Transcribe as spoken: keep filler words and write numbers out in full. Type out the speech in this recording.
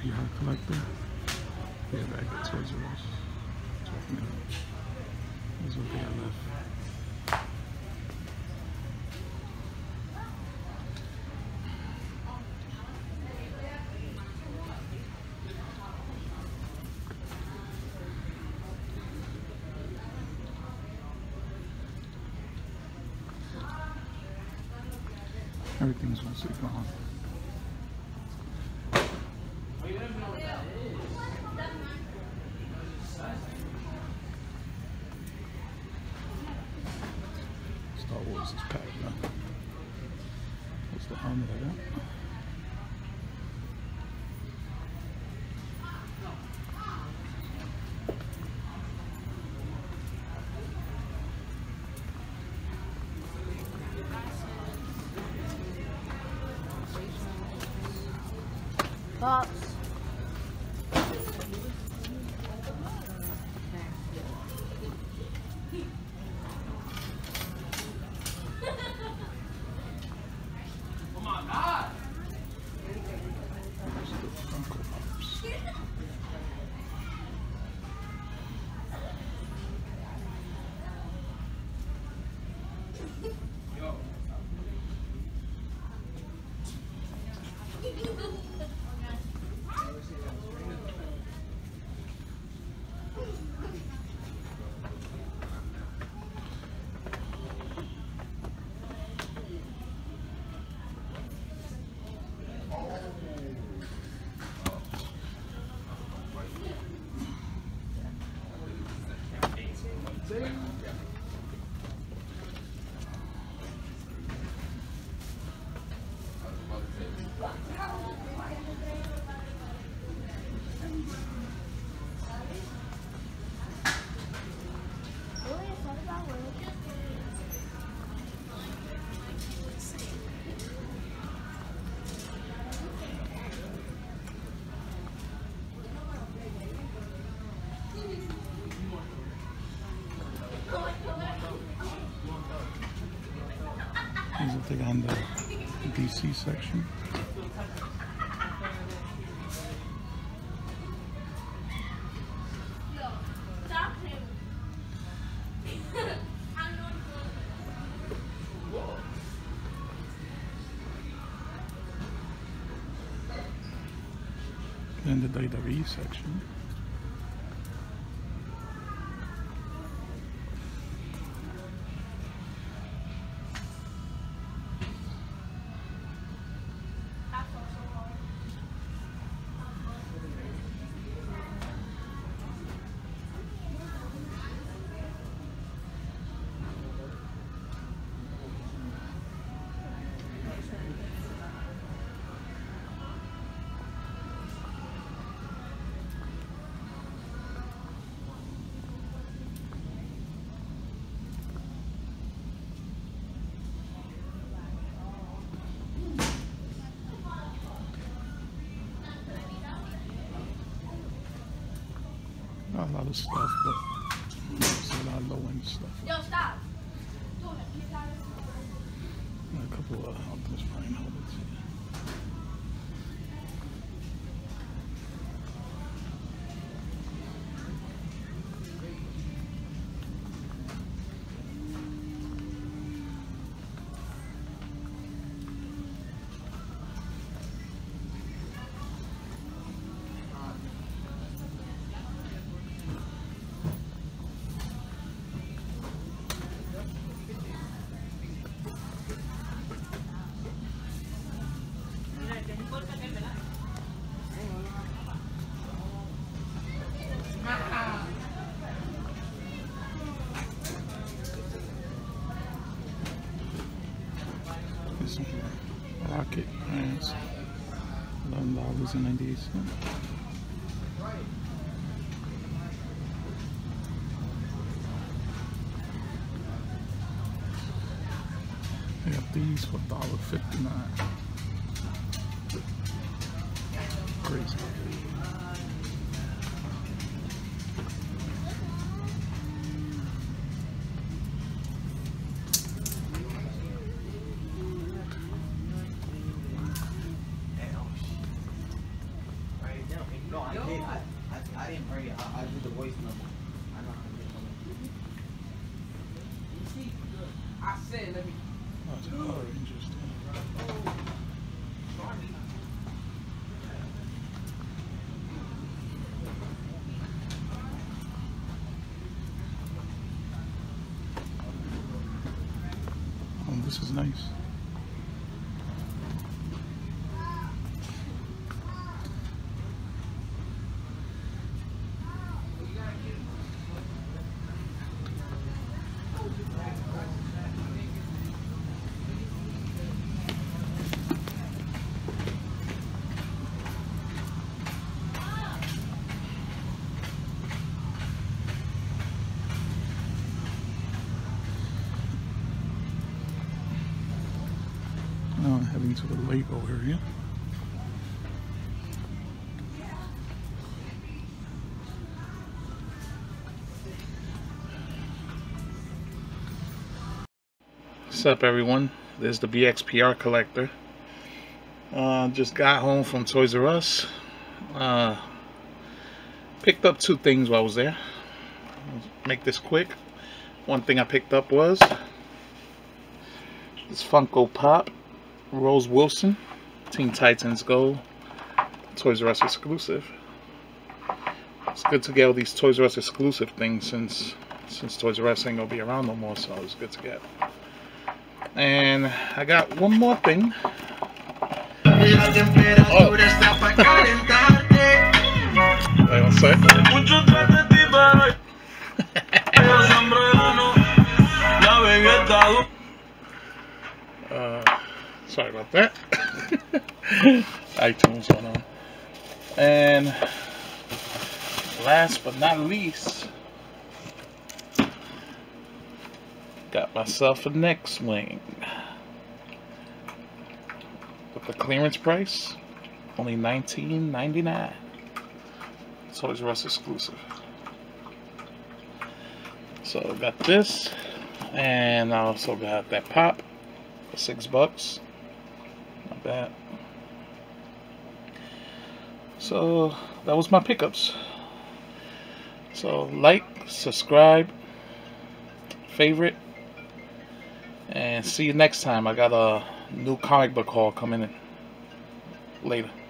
Beehive Collector. Yeah, back at Toys R Us. Checking it out. This is what they got left. Everything's mostly gone. Star Wars is packed now. What's the helmet I got? Box. Oh my God! Funko Pops. These are the on the D C section. Then the W W E section. Not a lot of stuff, but it's a lot of low-end stuff. Yo, stop. And a couple of Optimus Prime helmets. This one here, Rocket Pants, eleven dollars and ninety-eight cents. I got these for one dollar fifty-nine. Crazy. Right now. said, let me. Oh, it's Power Rangers. Oh, this is nice. Now I'm heading to the Lego area. What's up, everyone? There's the B X P R collector. Uh, just got home from Toys R Us. Uh, picked up two things while I was there. I'll make this quick. One thing I picked up was this Funko Pop Rose Wilson Teen Titans Go Toys R Us exclusive. It's good to get all these Toys R Us exclusive things since since Toys R Us ain't gonna be around no more, so it's good to get. And I got one more thing. Oh. Wait one sec. uh, sorry about that. iTunes going on. And last but not least, got myself a X-Wing with the clearance price, only nineteen ninety-nine. Toys R Us exclusive. So got this, and I also got that pop for six bucks. Not bad. So that was my pickups. So like, subscribe, favorite, and see you next time. I got a new comic book haul coming in later.